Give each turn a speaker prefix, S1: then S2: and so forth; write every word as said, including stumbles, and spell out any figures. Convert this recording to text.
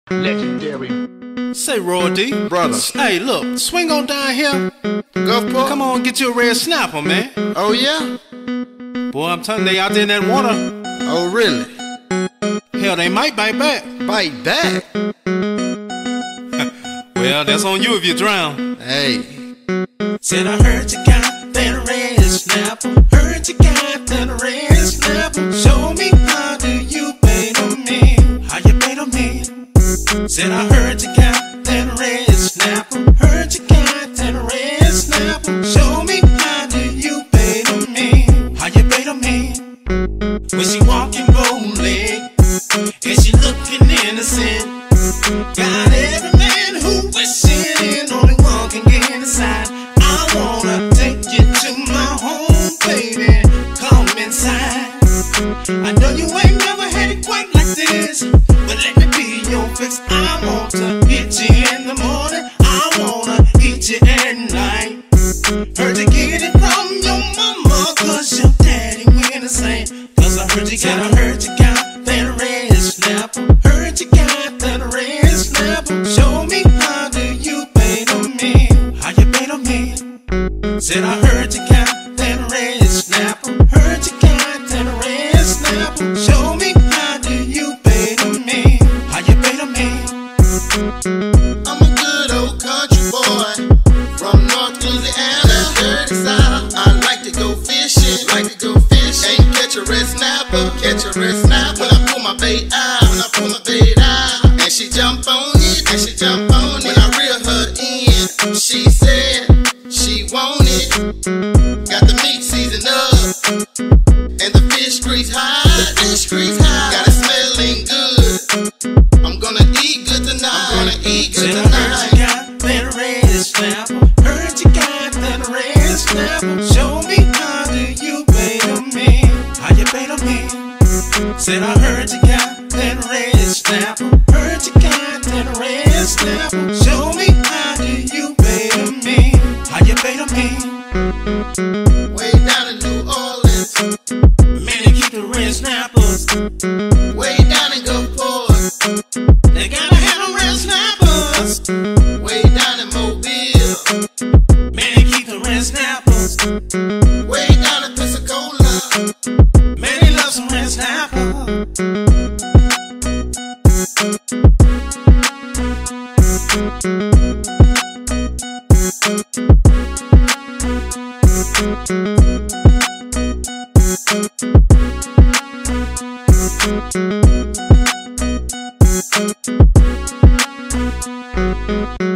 S1: Legendary.
S2: Say, Roy D.
S1: Brother.
S2: Hey, look, swing on down here.
S1: Gulfport?
S2: Come on, get you a red snapper, man.
S1: Oh, yeah?
S2: Boy, I'm telling you, they out there in that water.
S1: Oh, really?
S2: Hell, they might bite back.
S1: Bite back?
S2: Well, that's on you if you drown.
S1: Hey.
S2: Said I heard you got that red snapper. Heard you got that red snapper. Show me how do you pay to me? How you pay to me? Said I heard you got that red snapper. Heard you got that red snapper. Show me how do you pay to me? How you pay to me? When she walking boldly and she looking innocent, got every man who wishing in only one can get inside. I wanna take you to my home, baby. Come inside. I know you ain't never had it quite like this, but let me be your fix. I want to hit you in the morning. I wanna hit you at night. Heard you get it from your mama, cause your daddy went insane. Cause I heard you got, I heard you got that red snapper. Heard you got that red snapper. Show me how do you pay to me? How you pay to me? Said I heard you got that red snapper. Heard you got that red snapper. Show me how do you pay to me? How you pay to me?
S1: I'm a good old country boy from North Louisiana, dirty South. I like to go fishing, like to go fishing. Ain't catch a red snapper, catch a red snapper. When I pull my bait out, when I pull my bait out, and she jump on it, and she jump on it. When I reel her in, she said she want it. Got the meat seasoned up, and the fish grease high. The fish grease high. Got it smelling good. I'm gonna eat good tonight. I'm gonna eat good
S2: Said
S1: tonight.
S2: I heard you got that red snapper. Heard you got that red snapper. Show me how do you pay to me? How you pay to me? Said I heard you got that red snapper. Heard you got that red snapper. Show me how do you pay to me? How you pay to me?
S1: Way down in New Orleans,
S2: Man, they keep the red snappers.
S1: way down in Gulfport,
S2: They gotta have them red snappers.
S1: way down in Mobile,
S2: Man, they keep the red snappers.
S1: way down in Pensacola.
S2: Man, they love some red snappers. Thank you.